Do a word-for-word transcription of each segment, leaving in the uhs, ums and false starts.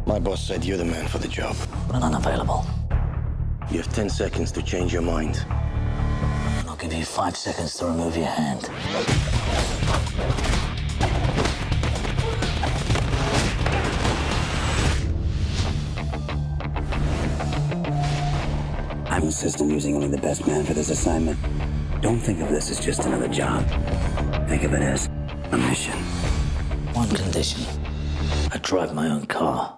My boss said you're the man for the job. I'm unavailable. You have ten seconds to change your mind. And I'll give you five seconds to remove your hand. I insist on using only the best man for this assignment. Don't think of this as just another job. Think of it as a mission. One condition. I drive my own car.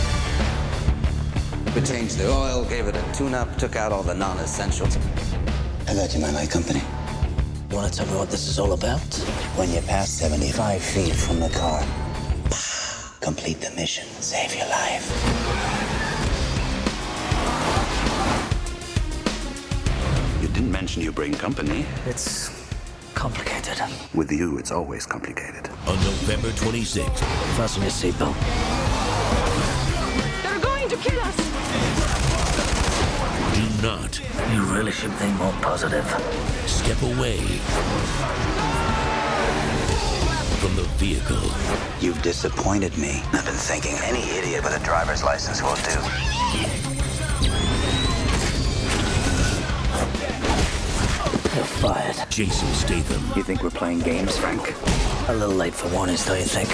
We changed the oil, gave it a tune-up, took out all the non-essentials. I got you my light company. You want to tell me what this is all about? When you pass seventy-five feet from the car, complete the mission, save your life. You didn't mention you bring company. It's complicated. With you, it's always complicated. On November twenty-sixth. Fasten your seatbelt. They're going to kill us! Do not You really should think more positive. step away from the vehicle. You've disappointed me. I've been thinking any idiot with a driver's license will do. You're fired. Jason Statham. You think we're playing games, Frank? A little late for warnings, don't you think?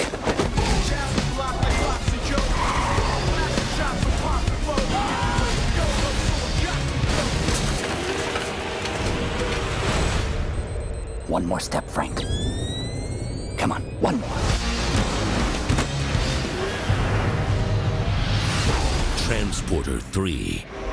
One more step, Frank. Come on, one more. Transporter three.